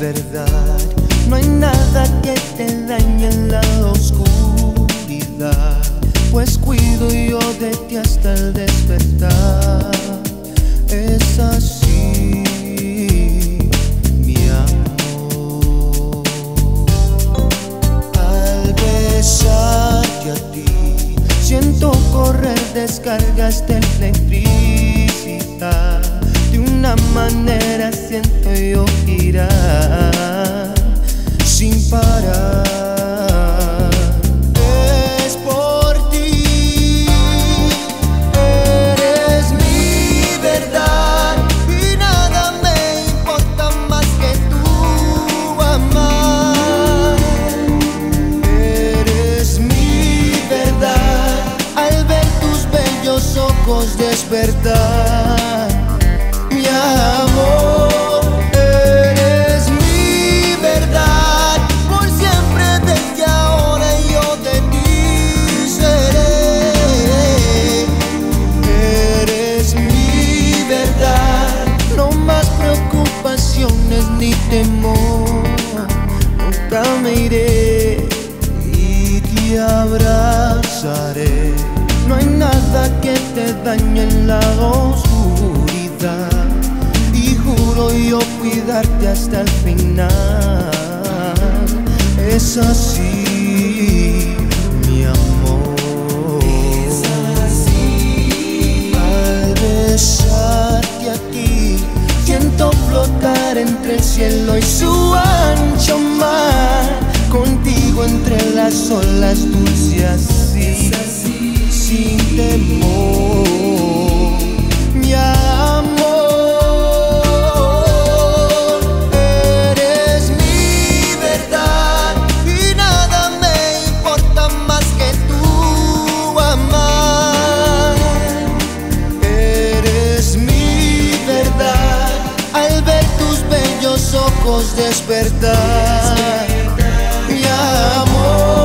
verdad. No hay nada que te dañe en la oscuridad, pues cuido yo de ti hasta el despertar. Es así, mi amor. Al besarte a ti, siento correr descargas de electricidad. De una manera siento yo girar sin parar. Es por ti, eres mi verdad, y nada me importa más que tú amar. Eres mi verdad, al ver tus bellos ojos despertar. Mi amor, eres mi verdad, por siempre desde ahora yo de ti seré. Eres mi verdad, no más preocupaciones ni temor. Nunca me iré y te abrazaré. No hay nada que te dañe en la oscuridad, y juro yo cuidarte hasta el final. Es así, mi amor. Es así. Al besarte a ti, siento flotar entre el cielo y su ancho mar. Contigo entre las olas dulce así, sin temor, mi amor. Eres mi verdad, y nada me importa más que tú amar. Eres mi verdad, al ver tus bellos ojos despertar. Mi amor.